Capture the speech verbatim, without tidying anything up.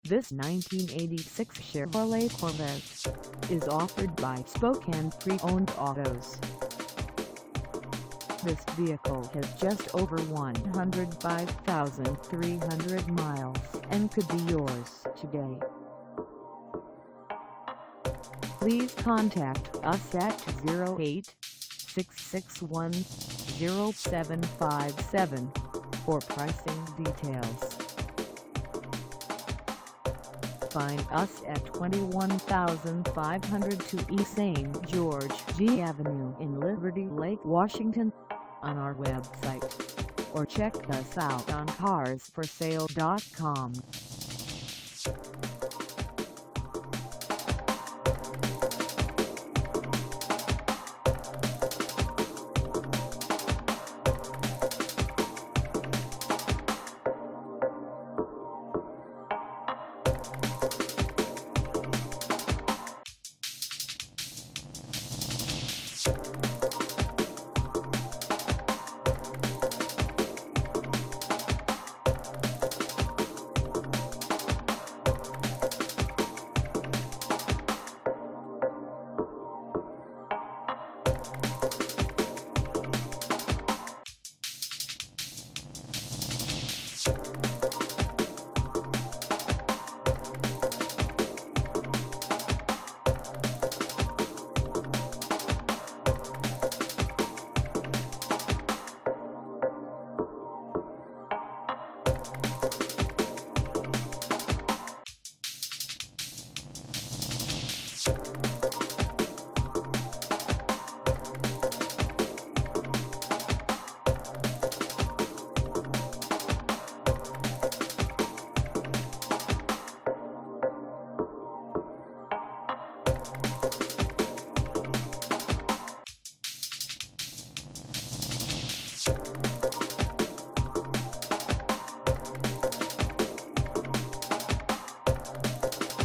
This nineteen eighty-six Chevrolet Corvette is offered by Spokane Pre-Owned Autos. This vehicle has just over one hundred five thousand three hundred miles and could be yours today. Please contact us at zero eight six six one zero seven five seven for pricing details. Find us at twenty-one thousand five hundred two East Saint George G Avenue in Liberty Lake, Washington, on our website, or check us out on cars for sale dot com. You